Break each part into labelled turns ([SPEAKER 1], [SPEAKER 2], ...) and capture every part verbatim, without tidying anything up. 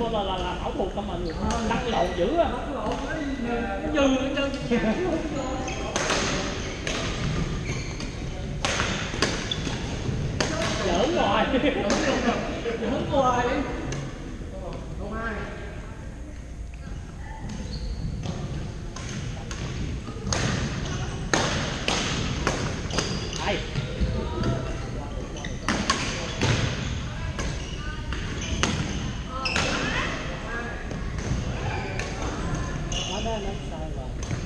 [SPEAKER 1] là là là ảo thuật không mà lăn lộn dữ á. Nó như nó như giỡn hoài. Giỡn hoài. Không ai. Ai. Nó nó sai rồi.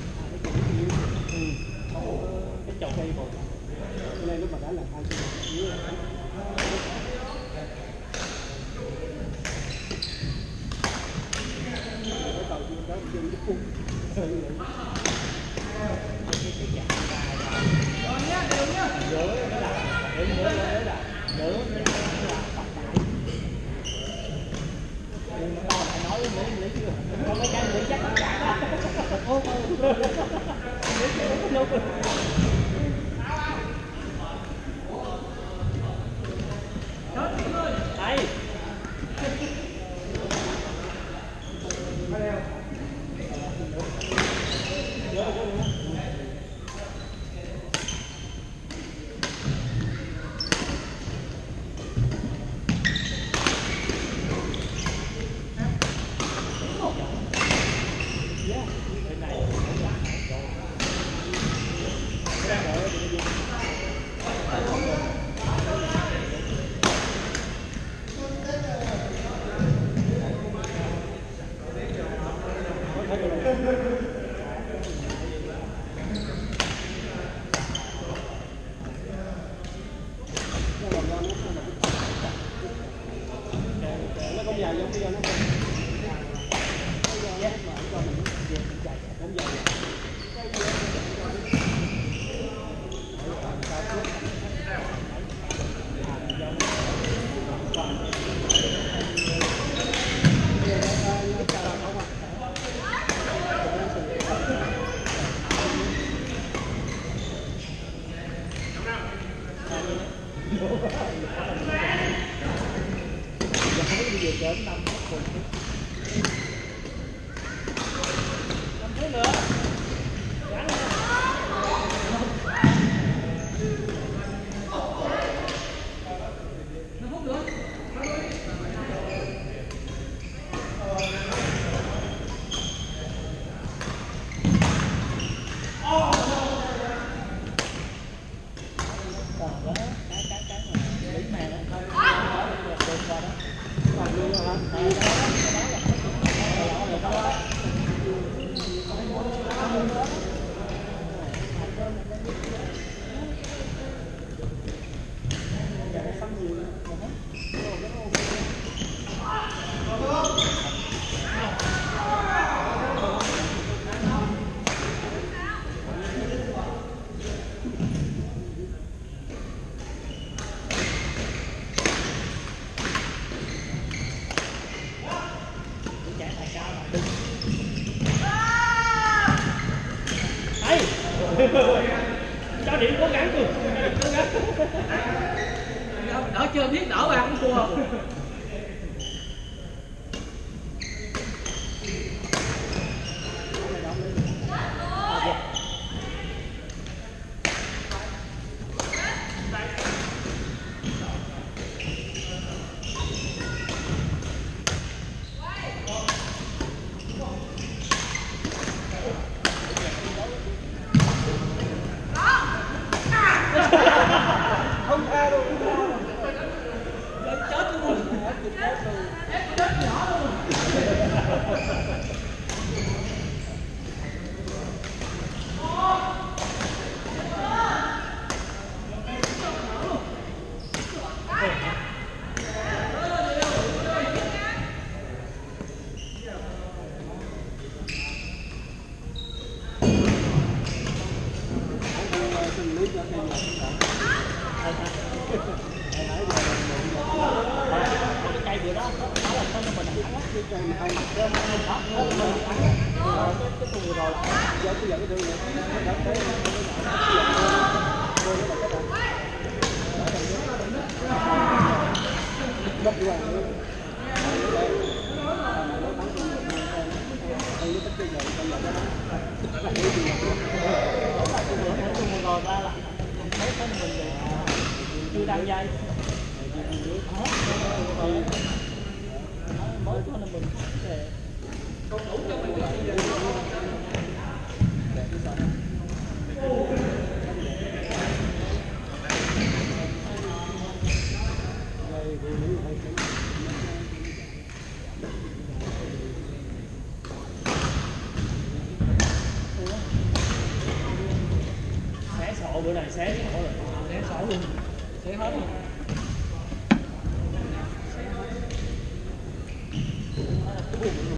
[SPEAKER 1] Cái chậu cây rồi. Nên lúc mà đá là hai cái dưới cái cầu chuyên đó chuyên cái phun rồi nhá đều nhá nhớ nó là nhớ nhớ nhớ là nhớ là to lại nói lấy lấy chưa có mấy cái nữa chắc là cả ô ô đây cho điểm cố gắng luôn, cố gắng đỡ chơi biết đỡ bạn cũng thua.
[SPEAKER 2] Không tha đâu.
[SPEAKER 1] Chết luôn. Chết nhỏ luôn. Cây vừa đó, nó là con mình thắng á, cái cây mà không đó, nó mình thắng á, cái cái con vừa rồi, giờ tôi dẫn cái đường này, nó đã thấy nó nó nó nó
[SPEAKER 3] căng dây mới có năm mình không đủ cho mình xé sổ bữa này xé sổ rồi xé sổ luôn xé hết luôn.